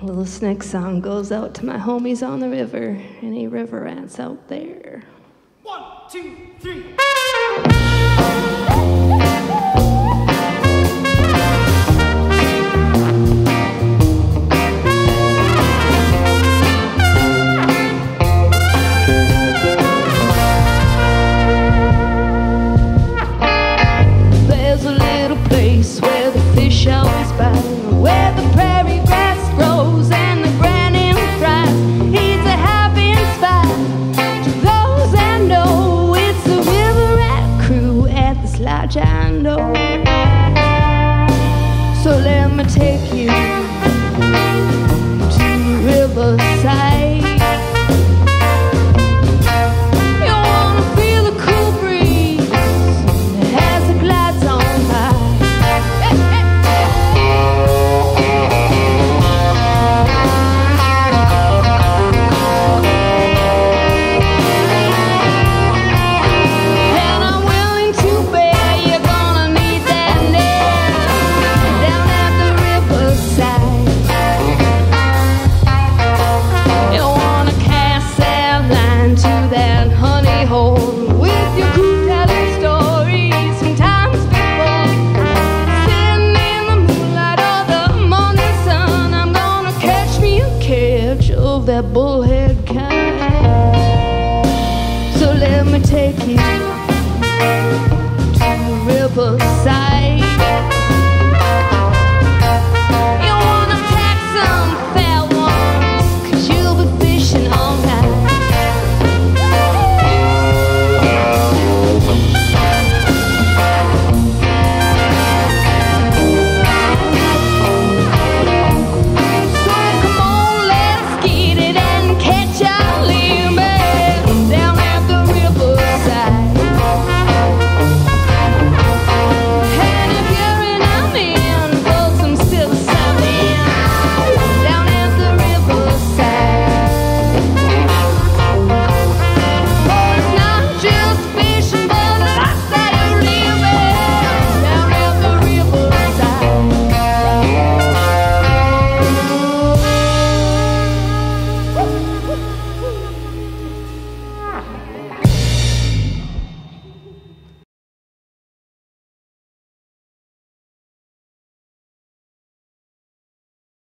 This next song goes out to my homies on the river, any river rats out there. 1, 2, 3. There's a little place where the fish always bite, where the prairie grass grows and the granite thrives. It's a happy spot to those that know. It's the river rat crew at this lodge I know. So let me take you to the riverside. You wanna feel the cool breeze as it glides on by. And I'm willing to bet you're gonna need that net down at the riverside. You wanna cast that line to that honey hole with your crew telling stories from times before. Sitting in the moonlight or the morning sun, I'm gonna catch me a catch of that bullhead.